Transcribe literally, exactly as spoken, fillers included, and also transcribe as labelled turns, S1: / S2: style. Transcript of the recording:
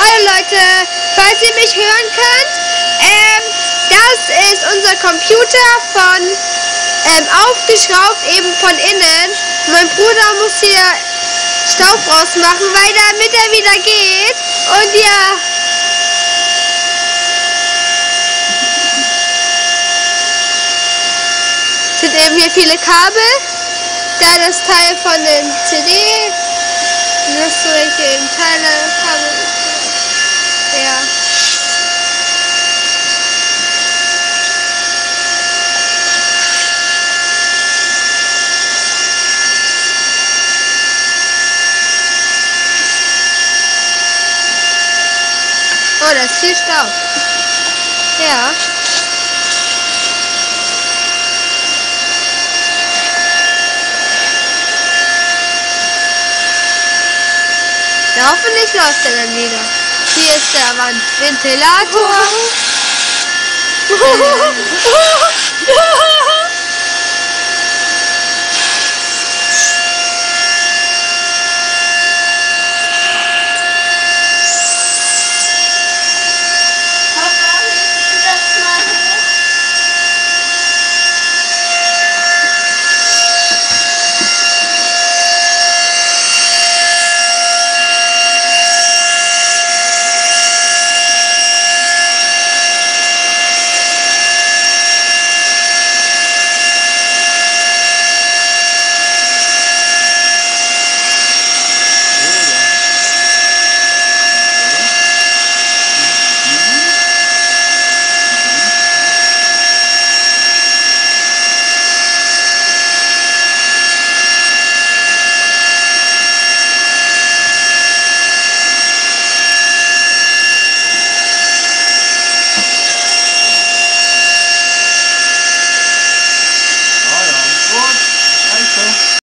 S1: Hallo Leute, falls ihr mich hören könnt, ähm, das ist unser Computer von, ähm, aufgeschraubt eben von innen. Mein Bruder muss hier Staub rausmachen, weil damit er wieder geht. Und ja, sind eben hier viele Kabel. Da das Teil von den C D. Das solche Teile Kabel. Ja. Oh, da ist viel Staub. Ja. Ja, hoffentlich läuft er dann wieder. Hier ist der Ventilator.